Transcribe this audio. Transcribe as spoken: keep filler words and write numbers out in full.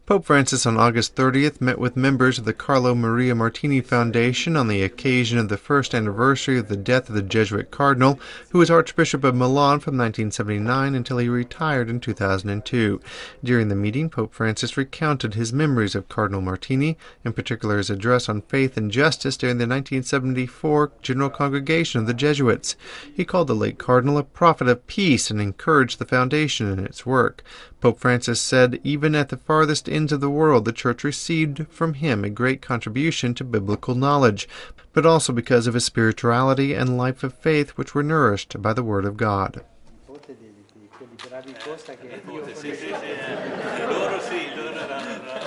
Pope Francis on August thirtieth met with members of the Carlo Maria Martini Foundation on the occasion of the first anniversary of the death of the Jesuit Cardinal, who was Archbishop of Milan from nineteen seventy-nine until he retired in two thousand two. During the meeting, Pope Francis recounted his memories of Cardinal Martini, in particular his address on faith and justice during the nineteen seventy-four General Congregation of the Jesuits. He called the late Cardinal a prophet of peace and encouraged the foundation in its work. Pope Francis said, even at the farthest ends of the world, the Church received from him a great contribution to biblical knowledge, but also because of his spirituality and life of faith, which were nourished by the Word of God. Loro sì, loro erano